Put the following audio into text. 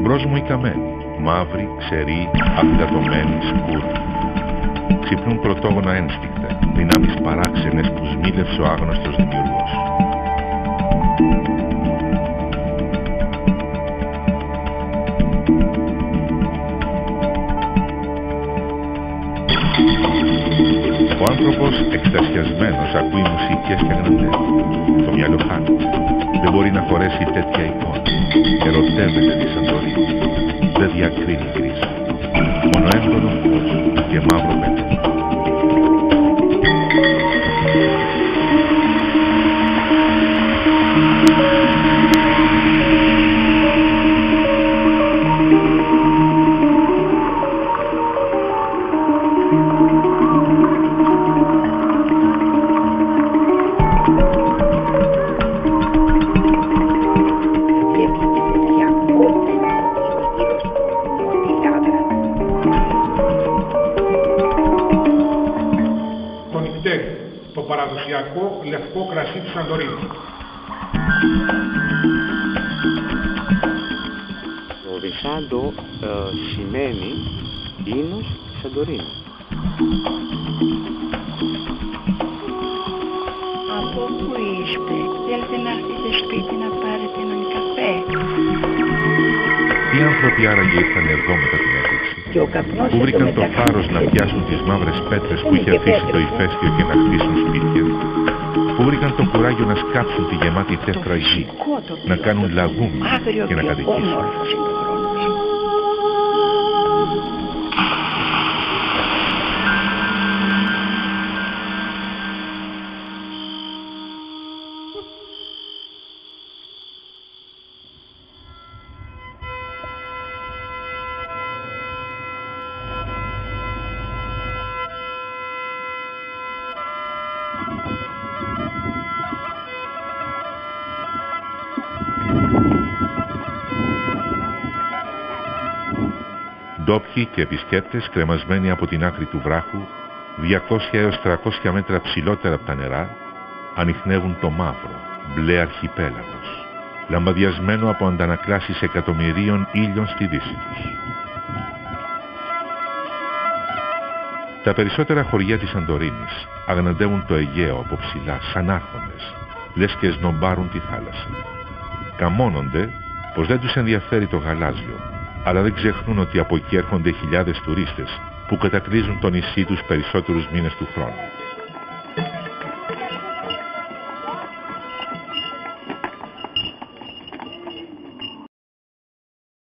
Μπρος μου οι καμένοι, μαύροι, ξεροί, αφυδατωμένοι, σκούροι. Ξυπνούν πρωτόγωνα ένστικτα, δυνάμεις παράξενες που σμήλευσε ο άγνωστος δημιουργός. Ο άνθρωπος εκστασιασμένος ακούει μουσικές και αγναντεύει. Το μυαλό χάνεται. Δεν μπορεί να χωρέσει τέτοια εικόνα. Ερωτεύεται τη Σαντορίνη. Δεν διακρίνει γκρίζα. Μόνο έντονο φως και μαύρο πέτρο. Το παραδοσιακό λευκό κρασί της Σαντορίνης. Το Ρισάντο σημαίνει ίνος της Σαντορίνης. Από πού είστε? Θέλετε να έρθετε σπίτι να πάρετε έναν καφέ? Τι άνθρωποι άραγε ήρθαν εδώ μετά την έκρηξη, που βρήκαν το θάρρος να πιάσουν τις μαύρες πέτρες που είχε αφήσει το ηφαίστειο και να χτίσουν σπίτια, που βρήκαν το κουράγιο να σκάψουν τη γεμάτη τέφρα γη, να κάνουν λαγούμι και να κατοικήσουν. Ντόπιοι και επισκέπτες κρεμασμένοι από την άκρη του βράχου, 200 έως 300 μέτρα ψηλότερα από τα νερά, ανιχνεύουν το μαύρο, μπλε αρχιπέλαγος, λαμπαδιασμένο από αντανακλάσεις εκατομμυρίων ήλιων στη δύση τους. Τα περισσότερα χωριά της Σαντορίνης αγναντεύουν το Αιγαίο από ψηλά, σαν άρχοντες, λες και σνομπάρουν τη θάλασσα. Καμώνονται πως δεν τους ενδιαφέρει το γαλάζιο, αλλά δεν ξεχνούν ότι από εκεί έρχονται χιλιάδες τουρίστες που κατακλείζουν το νησί τους περισσότερους μήνες του χρόνου.